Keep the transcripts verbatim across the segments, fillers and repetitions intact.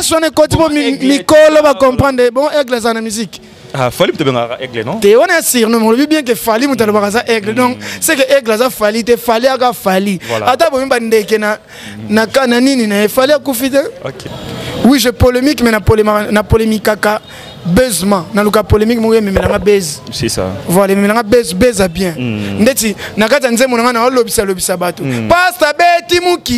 son côté pour Nicole va comprendre bon aigle ça la musique. Ah, fallait peut-être bien aigle non? T'es on est sûr non mais bien que fallait me t'avoir ça aigle donc c'est que aigle ça fallait te fallait aga fallait. Attends bon même ndeke na na kana nini na fallait kufite. OK. Oui, je polémique mais na polémique na polémique kaka buzzement na luka polémique mo yeme melanga buzz. C'est ça. Voilà, melanga buzz buzz a bien. Ndeti na kata nzemo na na lobisa lobisa bato. Pasta beti muki.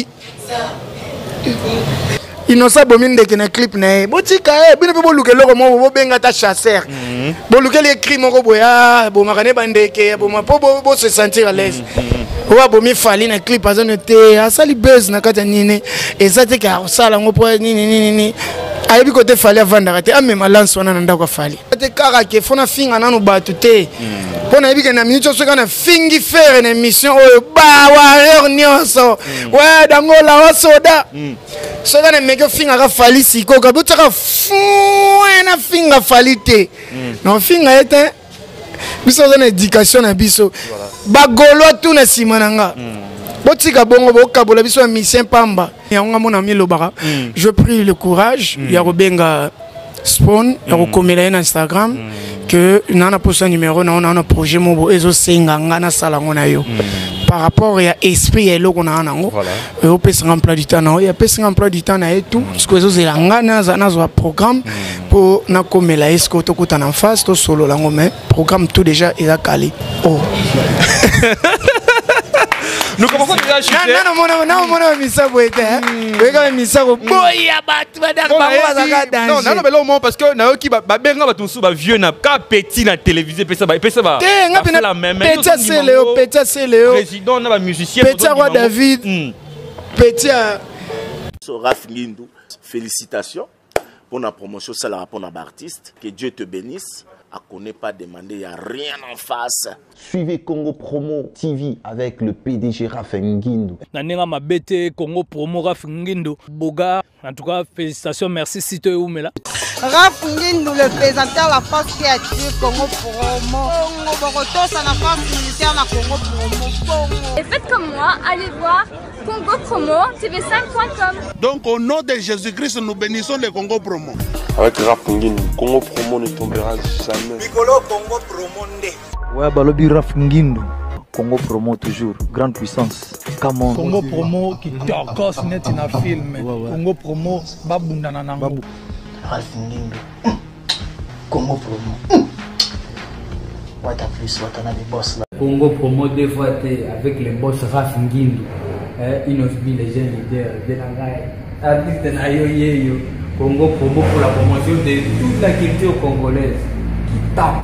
Innocent bomine de na clip na botika e bino pe boluke loko mo bo benga ta chasseur boluke les crimes moko boya bo makane bandeke bo ma po bo se sentir à l'aise wa bo mi fali na clip azone te asali buzz na kata nini ezate ka sala ngo po nini nini nini ayebi côté fali avanda te ame malance wana nda kwa fali te kaka ke fona finga nanu batu te pona yebi ke na minute so kana fingi faire une émission oyo ba wa nyonso wa dangola wa soda so kana meke finga ka fali siko ka botaka fuena finga falite non finga ete biso na éducation na biso bagolo tout na simananga botika bongo bokabola biso mission pamba yango mona mi lobaka je prie le courage ya robenga spawn ya kokomela na Instagram que nana posa numéro na on a un projet mobo ezo senga ngana sala ngona yo par rapport à esprit et loko na nango et au pesa emploi du temps na ya pesa emploi du temps na et tout ce que ezo zelanga na na zo programme pour na komela esko to kota na face to solo lango mais programme tout déjà est à calé oh nous commençons déjà à chuter. Non, non, non, non, non, non, misa boete. Regarde misa bo. Boya batu badak ba bazaka danger. Non, non, mais là au moment parce que na oki ba benga ba tunsu ba vieux na ka petit na télévisé pesa ba pesa ba. Te la même. Petit c'est Léo, petit c'est Léo. Président na ba musicien. Petit roi David. Petit Raf Ngindu. Félicitations pour la promotion ça la rapport à artiste. Que Dieu te bénisse. À connaît pas demander, il n'y a rien en face. Suivez Congo Promo T V avec le P D G Raf Ngindu. Nanenga mabete Congo Promo Raf Ngindu. Boga, en tout cas, félicitations, merci si tu es où, mais là. Raf Ngindu, le présentateur de la force créative Congo Promo. Congo ça la force militaire na Congo Promo. Et faites comme moi, allez voir Congo Promo T V cinq point com. Donc au nom de Jésus-Christ, nous bénissons le Congo Promo. Avec Raf Ngindu, Congo Promo ne tombera jamais. Nicolo Congo Promo nde. Ouais, balobi Raf Ngindu. Congo Promo toujours, grande puissance. Come on. Congo Promo qui t'orgosse net in a film. Congo Promo babunda na nango. Raf Ngindu. Congo Promo. What a plus, what a boss là. Congo Promo deux fois avec les boss Raf Ngindu. Une of les jeunes leaders de la gaille. Artiste na yo yo. Congo Promo pour la promotion de toute la culture congolaise qui tape.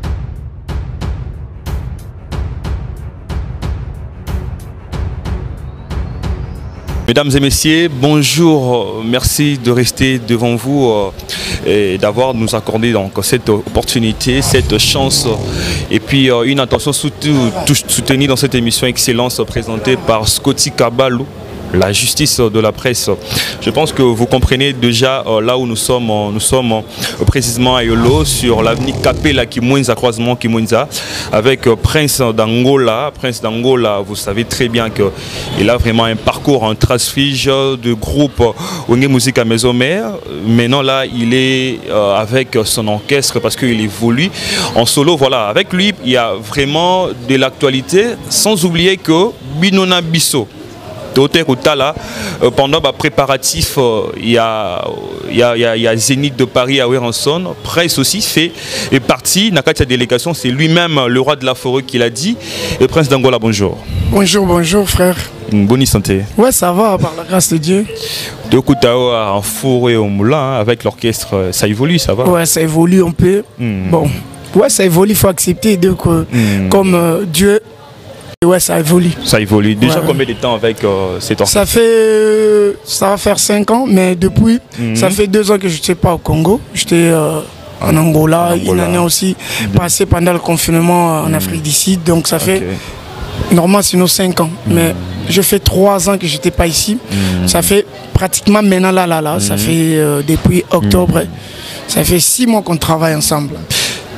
Mesdames et messieurs, bonjour, merci de rester devant vous et d'avoir nous accordé donc cette opportunité, cette chance et puis une attention soutenue dans cette émission Excellence présentée par Scotty Kabalou. La justice de la presse. Je pense que vous comprenez déjà euh, là où nous sommes. Euh, nous sommes euh, précisément à Yolo sur l'avenue Capella Kimwenza, croisement Kimwenza, avec euh, Prince d'Angola. Prince d'Angola, vous savez très bien qu'il a vraiment un parcours en transfige de groupe Onge Musique à Maison Mère. Maintenant là, il est euh, avec son orchestre parce qu'il évolue en solo. Voilà, avec lui, il y a vraiment de l'actualité, sans oublier que Binona Bisso. Là, euh, pendant le préparatif, il y, a, y, a, y, a, y a Zénith de Paris à Werenson. Prince aussi fait est parti. Dans la délégation, c'est lui-même le roi de la forêt qui l'a dit. Et Prince d'Angola, bonjour. Bonjour, bonjour frère. Une bonne santé. Ouais, ça va, par la grâce de Dieu. De Koutao en forêt au moulin, avec l'orchestre, ça évolue, ça va? Ouais, ça évolue un peu. Mm. Bon, ouais, ça évolue, il faut accepter donc, mm. comme euh, Dieu. Ouais, ça évolue. Ça évolue. Déjà ouais. Combien de temps avec euh, cet orchestre? Ça fait, ça va faire cinq ans, mais depuis, mm-hmm. ça fait deux ans que je n'étais pas au Congo. J'étais euh, en Angola, en Angola. Une année aussi mm-hmm. passée pendant le confinement en mm-hmm. Afrique du Sud. Donc ça fait, okay. normalement, sinon cinq ans. Mm-hmm. Mais je fais trois ans que je n'étais pas ici. Mm-hmm. Ça fait pratiquement maintenant là, là, là. Mm-hmm. Ça fait euh, depuis octobre. Mm-hmm. Ça fait six mois qu'on travaille ensemble.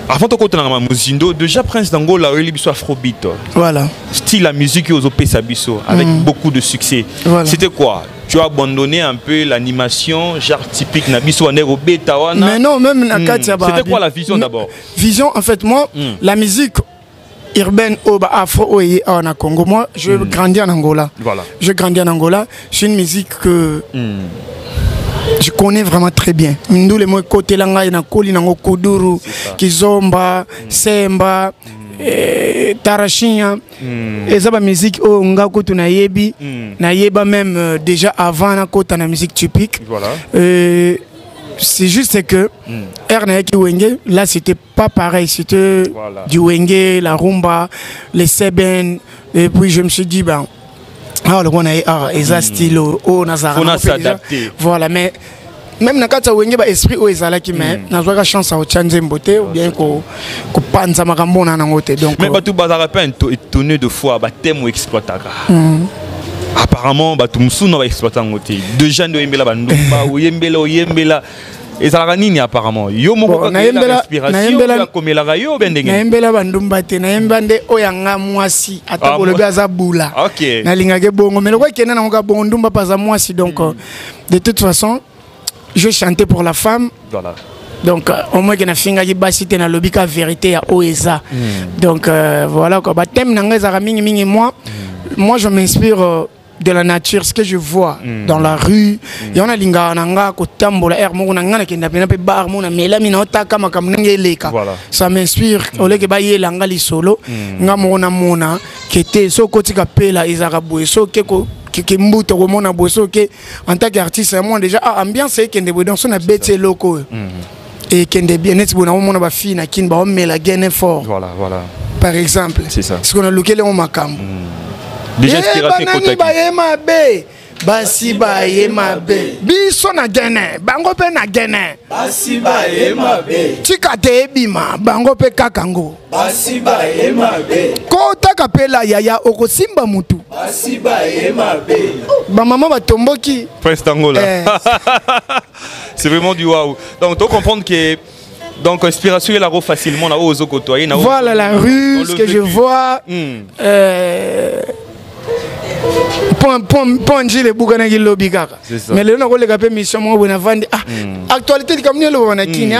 Avant de continuer à Muzindo, déjà Prince d'Angola, il y a Afrobeat. Voilà. Style la musique aux Opé Sabiso, avec mm. beaucoup de succès. Voilà. C'était quoi? Tu as abandonné un peu l'animation, genre typique Nabiso Anerobé Tawana. Mais non, même Nakatia. Mm. C'était quoi la vision d'abord? Vision, en fait, moi, mm. la musique urbaine au Afro en Congo. Moi, je mm. grandis en Angola. Voilà. Je grandis en Angola. C'est une musique que mm. je connais vraiment très bien. Nous les mots côté langa ina koli nango kuduru, kizomba, mm. semba, mm. eh, tarashinya. Mm. Et ça, la musique oh nga kutu na yebi, mm. na yeba même euh, déjà avant na kota na musique typique. Voilà. Euh, c'est juste que mm. Wenge, là c'était pas pareil, c'était voilà. du Wenge, la rumba, les seben, et puis je me suis dit ben ah le bon ah et style au Nazara. On a s'adapter. Voilà, mais même na kata Wenge ba esprit au ezala qui mais na zoka chance à changer mbote ou bien ko ko panza makambo na ngote donc. Mais ba tout bazara pas étonné de fois ba thème ou exploitaka. Apparemment, bah, tout le monde va exploiter un côté. Deux gens de Yembela, Bandumba, ou Yembela, ou Yembela. Et ça va gagner apparemment. Yo, mon gars, la respiration, comme la rayo, ben de. Yembela, Bandumba, te, Yembande, Oyanga, Moisi, Atako le Gazaboula. Ok. Na lingage bongo, mais le roi qui est là, on a Bondumba, pas à Moisi. Donc, de toute façon, je chantais pour la femme. Voilà. Donc, au moins, il y a une finga basité dans le lobby vérité à Oesa. Donc, euh, voilà quoi. Bah, thème n'angeza mingi mingi moi. Moi, je m'inspire de la nature, ce que je vois mm. dans la rue. Il y a un linga nanga ko tambola air mo na ngana kenda pe bar mo na mela mina otaka makam ngeleka. Ça m'inspire au lieu que ba yela ngali solo nga mo na mona kete so koti ka pela izaka boy so ke ko ke mbuto ko mona boy so ke en tant qu'artiste moi déjà ah, ambiance e kende boy donc so na bete loko. Et kende bien net bona mo na ba fi na kin ba mela gene fort. Voilà voilà. Par exemple. C'est ça. Ce qu'on a looké le makam. Déjà inspiration côté basi ba ye mabe biso na gene bango pe na gene basi ba ye mabe tika te bima bango pe kakango basi ba ye mabe ko taka pela yaya okosimba mutu basi ba ye mabe ba maman ba tomboki Prince d'Angola. Eh. C'est vraiment du waouh. Donc tu comprendre que donc inspiration il a facilement là aux côtoyer. Voilà la rue, ce que je vois. Mm. Euh, Pon pon pon le bugana ki lobby kaka. Mais le nako le kapé mission mo bona vandi ah actualité comme le bona kini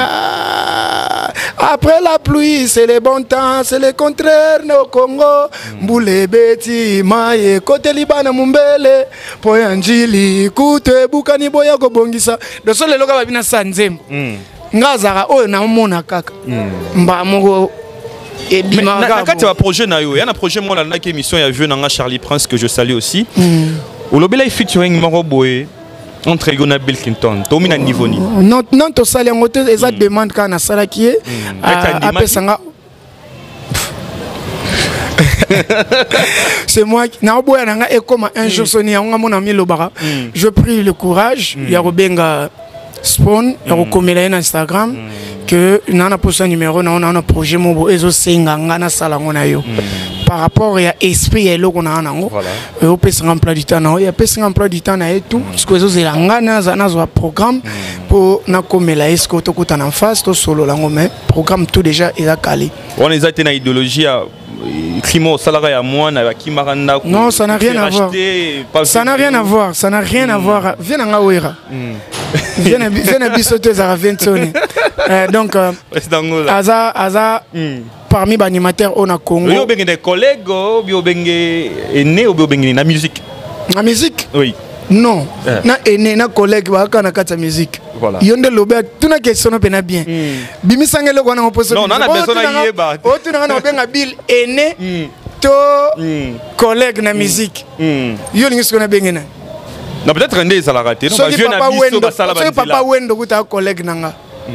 après la pluie c'est le bon temps c'est le contraire au Congo mbule beti maye côté libana mumbele po anjili kute bukani boya ko bongisa do so le loka ba bina sanzembo ngazaka oyo na mona kaka mba moko. Et mais quand tu as un projet, il y a un projet, moi, dans l'émission, il y a vu Charlie Prince que je salue aussi. Au lobby, il featuring Maroboé entre Gona Bill Clinton. Tu as un niveau ni. Non, non, tu as salé en hôtel, ils demandent quand on a salé qui est. Après ça, c'est moi qui et comme un jour sonné, on a mon ami Lobara. Je pris le courage, il y a Robenga Spawn, il y a Rokomela sur Instagram. Que nana posé un numéro na on a un projet mobo ezo senga ngana sala ngona yo par rapport à esprit et logo na nango et au pèse emploi du temps na ya pèse emploi du temps na et tout parce que ezo zela ngana za na zo programme pour na komela esko to kota en face to solo la ngome programme tout déjà est calé on les a tena idéologie à Crimo salarié à moi na kimaranda. Non, ça n'a rien à voir. Ça n'a rien à voir, ça n'a rien à voir. Viens en Awera. Viens viens bisoter za vingt donc Aza Aza parmi les animateurs on a Congo. Yo bengi des collègues, yo bengi aîné ou bengi na musique. La musique? Oui. Non. Na aîné na collègue ba kana kata musique. Voilà. Yonde lobe tuna question pena bien. Bimi sangelo ko na opposer. Non, na besoin na yeba. O tuna na benga bill aîné to collègue na musique. Yo lingi sona bengi na. Non, peut-être un des salariés. Non, parce que papa Wendo, c'est papa Wendo qui est un collègue nanga.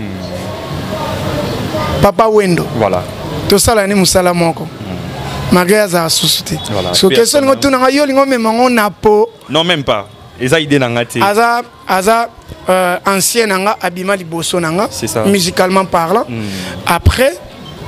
Papa Wendo. Voilà. Tout ça là ni musala moko. Maria za susute. So question ngotu nanga yo lingo me mango napo. Non, même pas. Eza idée nanga ti. Aza aza ancien nanga abima liboso nanga. Musicalement parlant. Après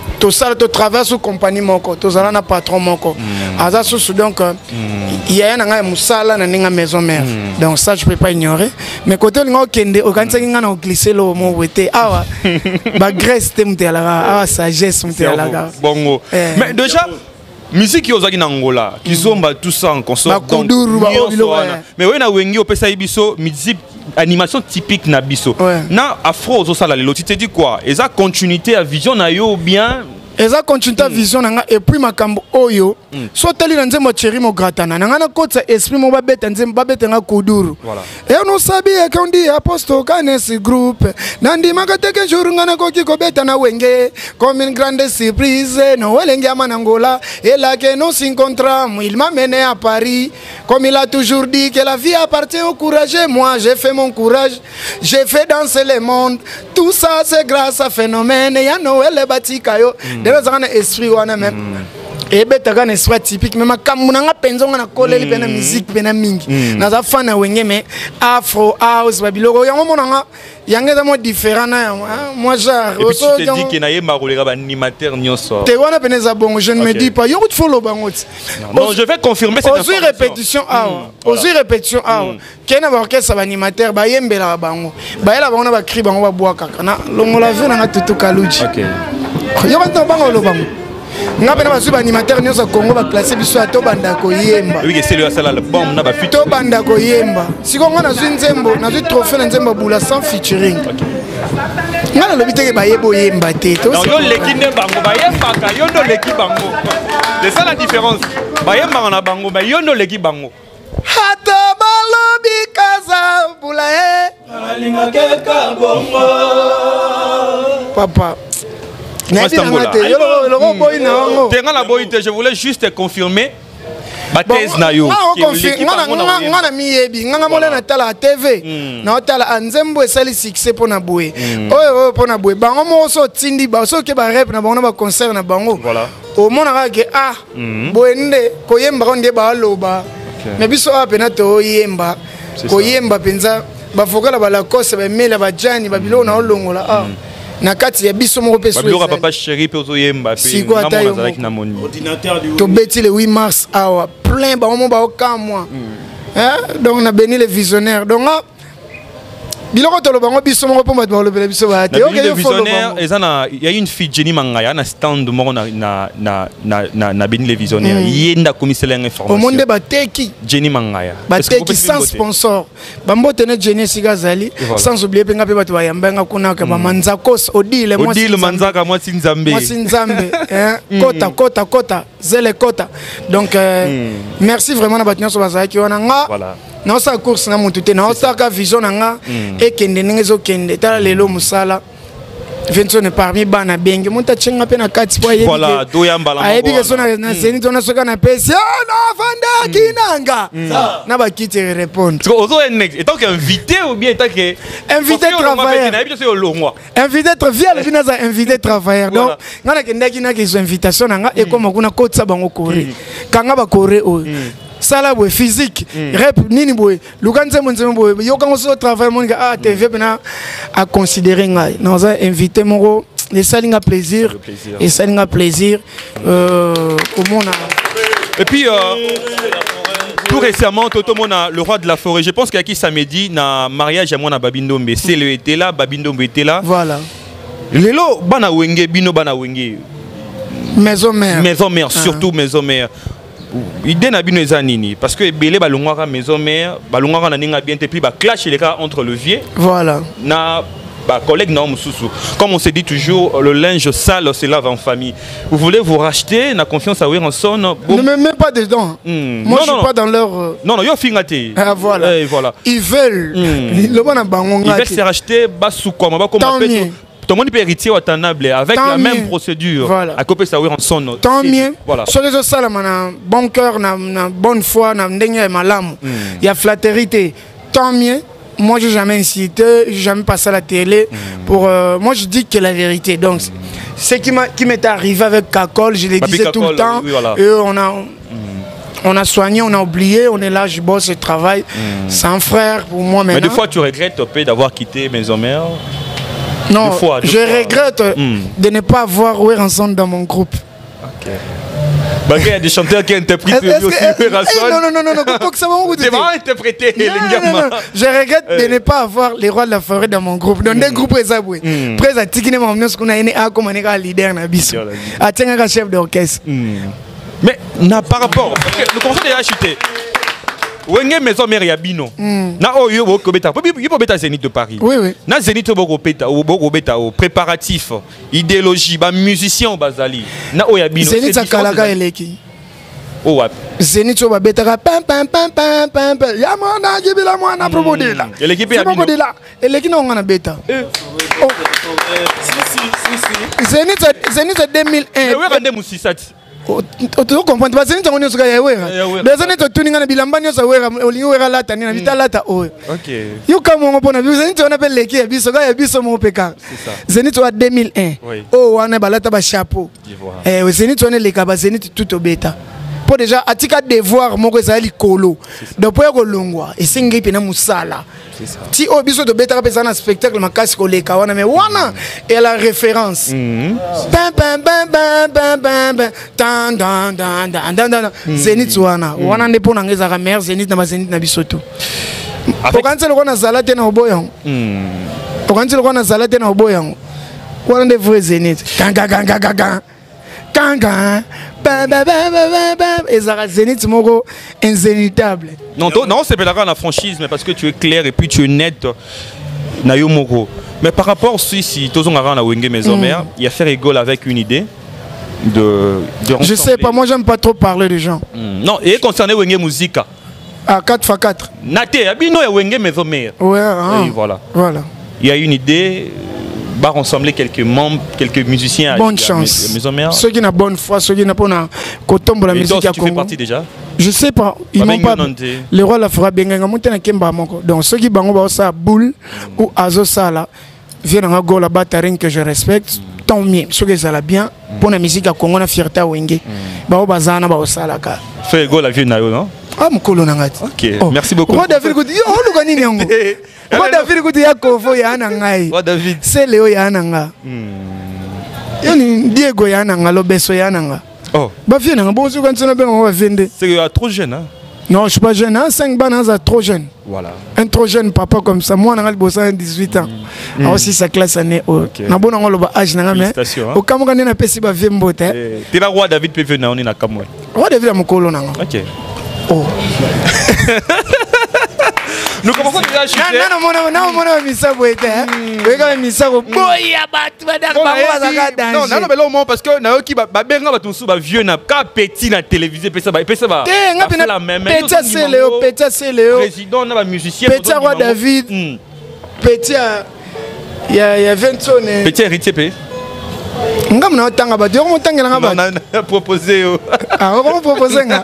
tout ça tu travailles sous compagnie moko tout ça na patron moko aza sous donc il y a un nga musala na ninga maison mère donc ça je peux pas ignorer mais côté ngo kende o kanisa nga na glisser lo mo wete awa ba graisse te mutela awa sagesse mutela bongo mais déjà musique yozaki na Angola kizomba tout ça en consort donc mais oui na wengi opesa biso musique animation typique na biso na afro zo sala lelo tu te dis quoi et ça continuité à vision na yo bien et ça continuité à vision na et puis makambo oyo so tali na nzembo chéri mo gratana na ngana kotsa esprit mo babeta nzembo babeta nga kuduru voilà et on sabi e kondi apostle kanes group nandi makateke jour ngana koki ko beta na wenge comme une grande surprise no welenge ama Angola et là que nous s'encontrons il m'a mené à Paris comme il a toujours dit que la vie appartient au courageux moi j'ai fait mon courage j'ai fait danser le monde tout ça c'est grâce à phénomène ya Noël batika yo de la esprit wana même et betaka un esprit typique mais makambo na nga penzo nga na koleli pena musique pena mingi na za fana wenge mais afro house babiloko yango mona nga yangeza mo différent na moi genre et puis tu te dis que na yemba koleka ba animateur nyonso te wana peneza bongo je ne me dis pas yo tu follow bango non je vais confirmer cette information aux répétition ah aux répétition ah kena ba orchestre ba animateur ba yembela bango ba yela bango na ba cri bango ba boaka kana longo la vie na nga tutu kaluji OK yo ba bango lo bango nga pena ba suba animateur nyonso Congo ba classer biso ato banda ko yemba oui c'est le sala le bombe na ba fit to banda ko yemba siko nga na zwi nzembo na zwi trophée na nzembo bula sans featuring nga na lobi te ba yebo yemba te to non yo leki ne bango ba yemba ka yo no leki bango c'est ça la différence ba yemba na bango ba yo no leki bango hata balobi kaza bula e alinga keka bongo papa je voulais juste confirmer ma thèse na yo ngana miyebi ngana mole na tala T V na tala nzembo esali succès pona boye oyo pona boye bango mo so tindi ba so ke ba rap na bango ba concert na bango voilà o mona ka ke ah boye nde ko yemba ko nde ba loba mais biso apena to yemba ko yemba penza ba fokala ba la kose ba mela ba jani ba bilo na olongola ah na kati ya biso moko pe souhaité papa chéri pe zo yemba pe ngamo na zalaki na moni ordinateur du to beti le huit mars awa plein ba mo ba okamwa hein donc na béni les visionnaires donc biloko to lo bango biso moko po bato ba lo bele biso ba te OK les visionnaires ezana il y a une fille Jenny Mangaya na stand moko na na na na na béni les visionnaires yenda commissaire information au monde ba teki Jenny Mangaya ba teki sans sponsor bambo tene Jenny Sigazali sans oublier penga pe bato ba yambanga kuna ka ba manzakos odile moi odile manzaka moi sinzambe moi sinzambe hein kota kota kota zele kota donc merci vraiment na bato nyonso bazaki wana nga voilà non ça course na mutu te na osaka vision nga et kende ningezo kende tala lelo musala Vincent est parmi bana bengi monta chenga pe na kati po yebi voilà do yambala mo ayebi ke sona na zeni tona soka na pesi na vanda kinanga na ba kiti répondre ozo enex et tant qu'invité ou bien tant que invité travailleur invité travailleur vina za invité travailleur donc ngana kende kina ke zo invitation nga et comme kuna kotsa bango Corée kanga ba Corée o sala boy physique rap nini boy lukanze monzemo boy yo kango so travail mon gars ah T V bena à considérer ngai nous a invité moko les salinga plaisir et salinga plaisir euh comment on et puis euh, tout récemment Toto Mona le roi de la forêt je pense qu'à qui samedi na mariage à moi na Babindombe c'est le était là Babindombe était là voilà lelo bana wenge bino bana wenge maison mère maison mère surtout maison mère idée na bino ezanini parce que belé balongwaka maison mère balongwaka na ninga bien et puis ba clash les cas entre le vieux voilà na ba collègue na mususu comme on se dit toujours le linge sale se lave en famille vous voulez vous racheter na confiance à Werenson ne me mets pas dedans mmh. moi non, je suis non, pas dans leur euh... non non yo fingate ah, voilà et voilà ils veulent mmh. le bon bango ils veulent se racheter ba soukoma ba comme appelle tout le monde peut hériter au tanable avec tant la mieux. Même procédure. Voilà. À couper ça oui en son. Tant mieux. Voilà. Sur les autres salles, na bon cœur, na na bonne foi, na ndenge malam. Il y a flatterie. Tant mieux. Moi, j'ai jamais incité, j'ai jamais passé à la télé. Mm. Pour euh, moi, je dis que la vérité. Donc, mm. ce qui m'a qui m'est arrivé avec Kakol, je le disais Kakol, tout le temps. Oui, voilà. Et on a. Mm. On a soigné, on a oublié, on est là, je bosse, je travaille. Mm. C'est un frère pour moi maintenant. Mais des fois, tu regrettes d'avoir quitté Maison Mère. Non, deux fois, deux je fois. regrette mm. de ne pas avoir Weir ensemble dans mon groupe. Ok. Bah, il y a des chanteurs qui interprètent aussi Weir ensemble. Non, non, non, non, non, ça va c'est vraiment interprété. Non, non, non. Je regrette de ne pas avoir les rois de la forêt dans mon groupe. Dans des groupes, ça, oui. Après, à Tikine, mon nom, qu'on a aimé à comme un leader, à Tianga, chef d'orchestre. Mais, par rapport, le conseil est chuté. Wenge maison mère yabino na oyo boko beta po beta Zénith de Paris. Oui oui. Na Zénith boko beta ou boko beta au préparatif, idéologie, ba musicien bazali. Na oyo yabino. Zénith akalaga eleki. Oh ouais. Zénith oba beta pam pam pam pam pam. Ya mona gibila mona probodela. Eleki pe yabino. Probodela. Eleki na ngana beta. Oh. Si si si. Zénith Zénith deux mille un. Mais ouais rende musisati. Tu comprends pas Zénith on est sur ya wera. Mais Zénith tuninga na bilamba nyo sa wera olingi wera lata ni na vita lata o. OK. Yo kama ngo pona Zénith on appelle leki ya biso ga ya biso mo peka. C'est ça. Zénith wa deux mille un. Oh wana balata ba chapeau. Eh Zénith on est les kaba Zénith tout au bêta. Pour déjà atika devoir moko za likolo. Donc pour ko longwa et singi pena musala. C'est ça. Si au biso de bêta pesa na spectacle makasi ko leka wana mais wana et la référence. Bam bam bam bam bam bam tan dan dan dan dan. Zénith wana. Wana ndepo na ngeza ka mère Zénith na ba Zénith na bisoto. Pokansela ko na zalate na oboyango. Pokansela ko na zalate na oboyango. Wana nde vrai Zénith. Ganga ganga ganga. Ganga. Bam bam bam bam bam. Et ça Zénith moko inzénitable. Non, non, c'est pas la franchise, mais parce que tu es clair et puis tu es net. Nayo moko. Mais par rapport à si si tous on a la Wenge maison mère, il y a fait rigole avec une idée de. de je sais pas, moi j'aime pas trop parler des gens. Mm. Non, et concernant Wenge musique. À quatre fois quatre. Naté, abino ya Wenge maison mère. Ouais. Ah, et voilà. Voilà. Il y a une idée. Va rassembler quelques membres, quelques musiciens. Bonne chance. Maison mère. Ceux qui n'ont bonne foi, ceux qui n'ont pas na kotombo la musique à Congo. Tu fais partie déjà? Je sais pas. Ils m'ont pas. Le roi la fera bien. Donc ceux qui bango ba ça boule ou azo sala viennent en go la bataring que je respecte. Tant mieux. Ceux qui ça la bien pour la musique à Congo na fierté wenge. Ba bazana ba sala ka. Fais go la vie na yo non? Ah mukolo nangati. OK. Merci beaucoup. Roi David Goudi. Oh luka nini yango? Roi David Goudi ya kovo ya nangai. Roi David. C'est Léo ya nanga. Yani Diego ya nanga lobeso ya nanga. Oh. Bah viens, on va quand on va vendre. C'est trop jeune hein? Non, je suis pas jeune, hein, cinq bananes à trop jeune. Voilà. Un trop jeune papa comme ça, moi on a bossé dix-huit ans. Mm. Ah aussi sa classe année au. Na bon on le âge na mais. Au Cameroun na pesi ba vembote. Tu la roi David peut venir on est na Cameroun. Roi David am kolo na. OK. Oh. Nous commençons déjà à chuter. Non, non, non, non, non, non, misa boite. Regarde misa ko boya batu badak bango bazaka danger. Non, non, mais là au moins parce que na ki ba benga ba tunsu ba vieux na ka petit na télévisé pesa ba pesa ba. Eh, nga pena petit c'est Léo, petit c'est Léo. Président na ba musicien. Petit roi David. Petit il y a il y a vingt sonnes. Petit héritier pe. Ngam na tanga ba dio mo tangela nga ba. Non, on a proposé. Ah, on va proposer nga.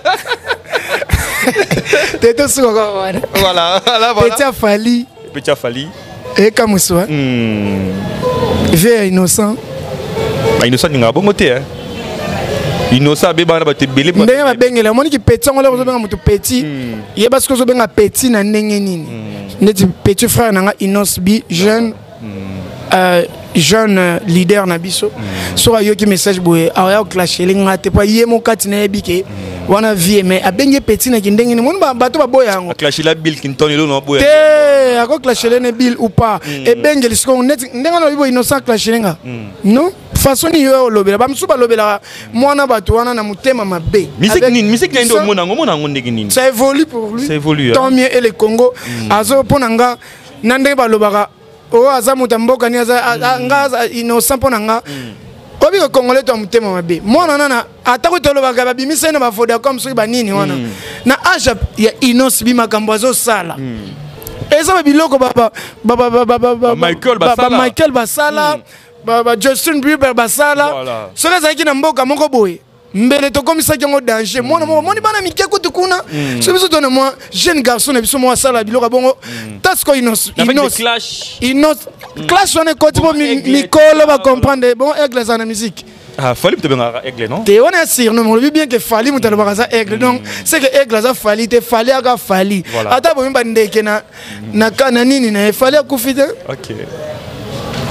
Této sou voilà. Voilà, voilà, voilà. Petit Fali. Petit Fali. Et Kamoussoua. Hmm. Vieux innocent. Bah innocent ni ngabo ngote hein. Innocent beba na ba te belé ba. Ndenga ba bengela moni ki petit ngolo ko benga mutu petit. Ye parce que zo benga petit na ndenge nini. Neti petit frère nanga Inos bi jeune. Euh jeune leader na biso. So ayo ki message boye aya clasher linga te pa yemo kati na ebike. Wana vie mais abenge petit na kindenge ni mon ba bato ba boya ngo clasher la bill kinton lo no boya te ako clasher ne bill ou pas e benge lisiko net ndenga no bibo innocent clasher nga non façon ni yo lobela ba msuba lobela mwana bato wana na mutema mabe musique nini musique ndo mona ngo mona ngo ndenge nini ça évolue pour lui ça évolue tant mieux et le Congo azo ponanga nande ba lobaka o azamuta mboka ni aza nga innocent ponanga obi ko congolais to mutema mabe mona nana atako to lobaka ba bimisa na ba foda comme so ba nini wana na age ya Inos bi makambo azo sala eza ba biloko baba baba baba Michael Basala Michael Basala baba Justin Bieber Basala so kaza ki na mboka moko boye mbele to komisa ki ngo danger mona moni bana mike ko tukuna so biso to na moi jeune garçon na biso mo sala biloko bongo tasko Inos Inos Inos clash on est côté Nicole va comprendre bon aigle ça na musique. Ah fallait te benga aigle non? Te on est sûr non on bien que fallait muta le bagaza aigle donc c'est que aigle ça fallait te fallait aga fallait. Ata bo mba ndeke na na kana nini na fallait kufita. OK.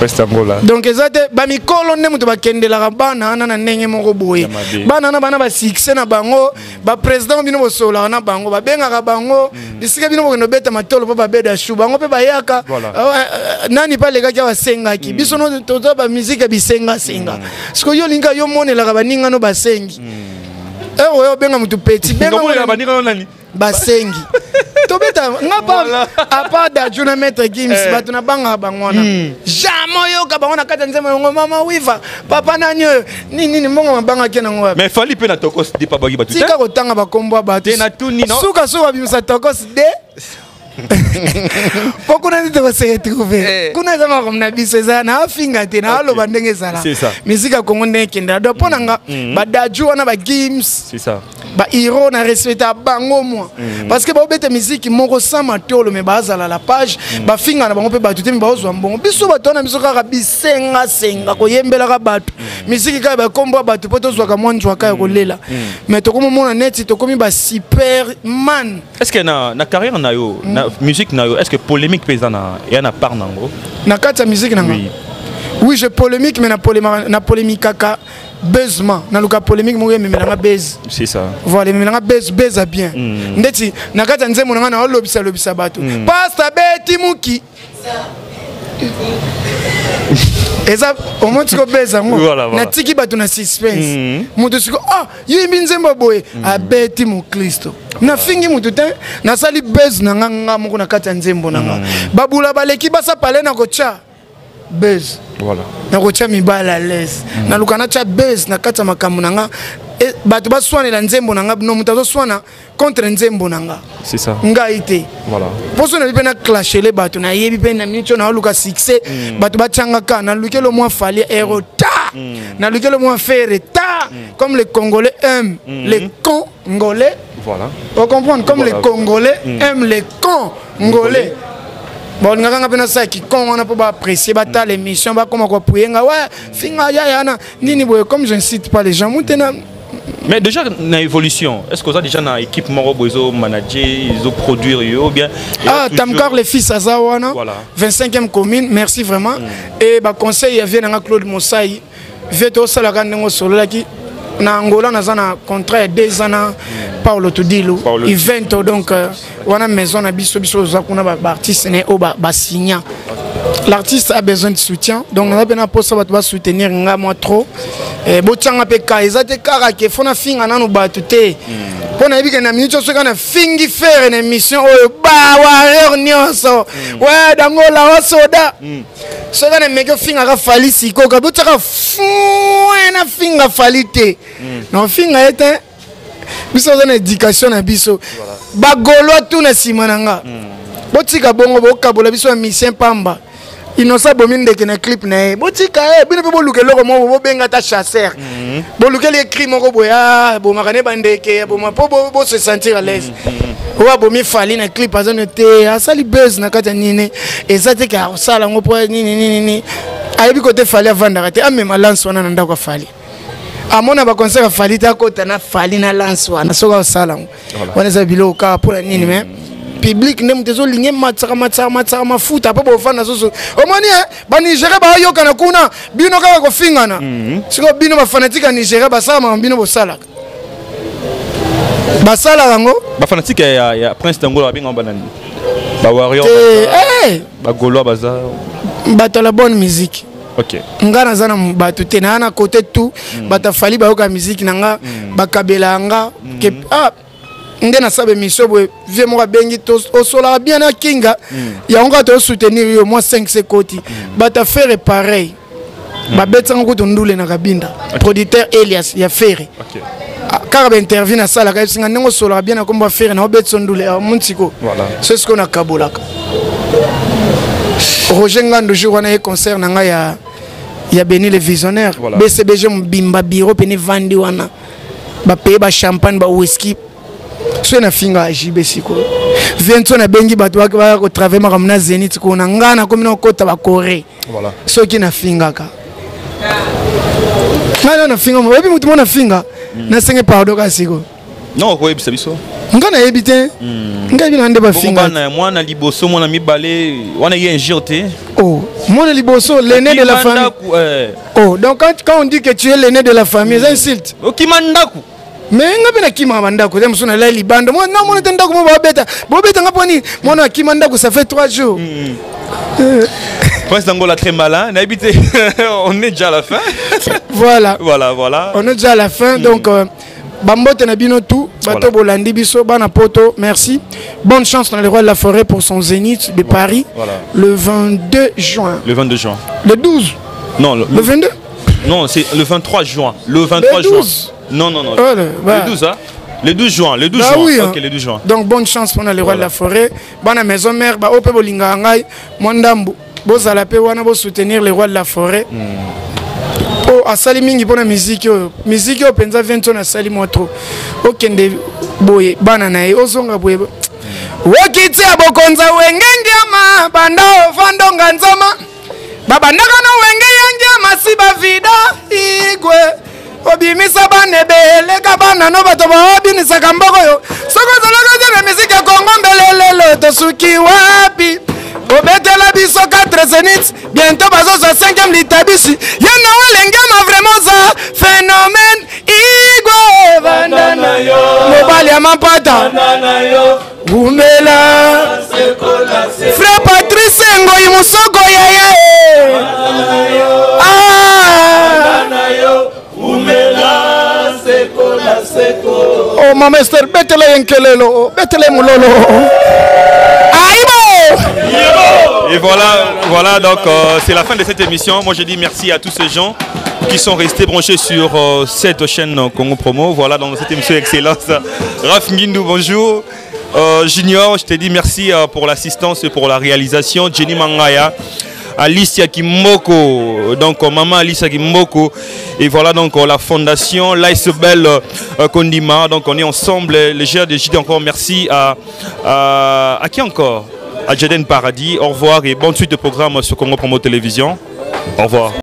Prince Tangola. Donc ezate ba mikolo ne mutu bakendelaka bana na na ndenge moko boye. Bana na bana ba succès na bango, ba président bino bosola na bango, ba bengaka bango, bisika bino bokendo beta matolo po ba beda shu bango pe bayaka. Nani pa lega kya basengaki. Biso no toza ba musique bisenga senga. Siko yo linga yo monela ka baninga no basengi. Eh oyo benga mutu petit benga monela baninga no nani? Basengi. Tobeta ngapa apa da juna maître Gims batuna banga bangona. Jamais yo ka bangona kata nzema ngo mama wiva papa nanyo ni ni mbongo mabanga kena ngo. Mais fali pe na tokos di papa gi batu. Tika ko tanga bakombo batu. Te na tuni no. Suka suka bimsa tokos de. Pourquoi on dit que c'est retrouvé? Kuna zama comme na biso za na finga te na alo bandenge sala. C'est ça. Musique a Congo ndekenda. Do ponanga ba daju wana ba Gims. C'est ça. Ba hero na respecter bango moi. Parce que ba obete musique moko sama tolo me bazala la page ba finga na bango pe ba tuté me ba ozwa mbongo. Biso ba tona biso kaka bisenga senga ko yembela ka batu. Musique ka ba kombo batu poto zwa ka mwanjwa ka ko lela. Mais to komo mona net to komi ba Superman. Est-ce que na na carrière na yo na musique na yo est-ce que polémique pesa na ya na part nango? Na kata musique nango. Oui. Oui, je polémique mais na polémique na polémique kaka buzzement na luka polémique mo yeme na buzz. C'est ça. Voilà, mais na buzz buzz a bien. Ndeti na kata nzemo na na lobisa lobisa bato. Pasta beti muki. Eza au moins tu ko beza ngo. Na tiki bato na suspense. Mutu siko ah, yimbi nzembo boye a beti mu Kristo. Na fingi mutu te na sali buzz na nganga moko na kata nzembo na nga. Babula baleki basa pale na kocha. Buzz. Voilà. Na kocha mibala les. Na lukana cha buzz na kata makamu na nga. E bato baswana la nzembo na nga no mutazo swana contre nzembo na nga. C'est ça. Nga ite. Voilà. Poso na bipena clasher les bato na yebi pe na mincho na luka succès bato bachanga ka na lukelo mo fali ero ta. Na lukelo mo faire ta comme les Congolais aiment les Congolais. Voilà. On comprend comme les Congolais aiment les Congolais. Bon, on a bien ça qui quand on a pas apprécié bata l'émission ba comment quoi pouyenga ouais finga ya ya na nini boy comme je n'incite pas les gens maintenant. Mais déjà na évolution est-ce que vous avez déjà na équipe moro bozo manager ils ont produire ou bien ah Tamkar les fils Azawana voilà. vingt-cinquième commune merci vraiment et ba conseil il vient na Claude Mossai veto sala ka ngo solo la ki na Angola na zana contrat deux ans Paulo Tudilo event donc wana maison na biso biso za kuna ba artiste ne o ba signa l'artiste a besoin de soutien donc on a besoin pour ça va soutenir nga moi trop et botanga pe ka ezate kara ke fona finga nanu ba tuté pona ebike na minute so kana fingi faire une émission o ba wa nyonso ouais dangola wa soda so kana meke finga ka fali siko ka botaka fu na finga fali te non finga était biso na éducation na biso ba golo tout na simananga botika bongo bokabola biso mission pamba Innocent bominde ke na clip na botika eh bino pe boluke loko mo bo benga ta chasseur boluke les cris moko boya bo makane bandeke bo ma po bo se sentir à l'aise wa bo mi fali na clip azone te asali buzz na kata nini ezate ka sala ngo po nini nini nini ayebi côté fali avanda kate amema lance wana nda ko fali amona ba conseil fali ta kota na fali na lance wana soka sala wana za bilo ka pour nini mais public ne mtezo linge matsaka matsaka matsaka mafuta pa bofana soso omoni eh ba Nigeria ba yoka na kuna bino kaka ko fingana siko bino ba fanatique à Nigeria ba sama bino bo sala ba sala rango ba fanatique ya ya Prince Tangola binga banani ba warrior eh ba golo baza ba la bonne musique. OK. Ngana zana batu te na na côté tout bata fali ba yoka musique nanga ba kabela nga ke ah ndena sabe mission boy vie mo bengi to osola bien na kinga ya on to soutenir yo moi cinq sekoti bata faire pareil ba betanga ko to ndule na kabinda producteur Elias ya faire OK car ba interview na sala ka singa ngo sola bien na komba faire na obetso ndule muntiko voilà c'est ce qu'on a kabolaka Roger Ngando jour on a concert na nga ya ya Béni le visionnaire B C B G mbimba bureau pene vandi wana ba payer ba champagne ba whisky so na finga ajibe siko viento na bengi bato ba ko travailler makamna Zenith ko na ngana ko mina kota ba Corée voilà so ki na finga ka ngana na finga mo ebi mutu mo na finga na senge pardon ka siko Non, oui, c'est ça. Nga na ebité. Nga bina nde ba finga. Moi na liboso moi na mibale, wana y injurté. Oh, moi na liboso l'aîné de la famille. Oh, donc quand, quand on dit que tu es l'aîné de la famille, c'est insulte. Oh, kimandaku. Mais nga bina kima mandaku, dem sona la libando. Moi non, moi na tendaku mo ba beta. Bo beta nga poni, moi na kimandaku ça fait trois jours. Prince Dangola très malin, on a habité. On est déjà à la fin. Voilà. Voilà, voilà. On est déjà à la fin, mm. donc euh, Bambote Nabino tout, Bato Bolandi Biso, Banapoto, merci. Bonne chance dans les Rois de la Forêt pour son zénith de voilà. Paris Voilà. Le vingt-deux juin. Le vingt-deux juin. Le douze. Non, le, le vingt-deux. Non, c'est le vingt-trois juin. Le vingt-trois le douze. Juin. Non, non, non. Oh, le, bah. le douze, hein. Le douze juin, le douze bah juin. Oui, ok, hein. le douze juin. Donc bonne chance pour les Rois voilà. de la Forêt. Bonne maison mère, bah Ope Bolinga Ngai, Mondambu. Vous allez soutenir les Rois de la Forêt. Mm. Oh, à Salimingi pour la musique, musique au Penza vingt à Salimotro. Okende boye banana e ozonga boye. Wakiti abokonza wengenge ama banda ofando nganzama. Babanda kana wenge yange masiba vida igwe. Obimisa banebele kabana no bato ba obinisa kamboko yo. Soko zalaka za musique Kongo mbelelelo tosuki wapi. Obetela biso quatre zéniths, bientôt bazo sa cinquième litabisi. Yana welengama vraiment ça phénomène igwe bandana yo. Mobali ya mapata. Bandana yo. Umela. Frère Patrice Ngoyi Musoko yaya. Bandana yo. Ah. Bandana yo. Umela seko la seko. Oh mama Esther betela yenkelelo, betela mulolo. Et voilà, voilà donc euh, c'est la fin de cette émission. Moi je dis merci à tous ces gens qui sont restés branchés sur euh, cette chaîne Congo Promo. Voilà dans cette émission excellence. Raf Ngindou, bonjour. Euh, Junior, je te dis merci euh, pour l'assistance et pour la réalisation. Jenny Mangaya, Alicia Kimoko, donc euh, maman Alicia Kimoko. Et voilà donc euh, la fondation L'Icebel euh, Kondima. Donc on est ensemble, les G R D J D encore merci à, à, à qui encore? À Jaden Paradis, au revoir et bonne suite de programme sur Congo Promo Télévision. Au revoir.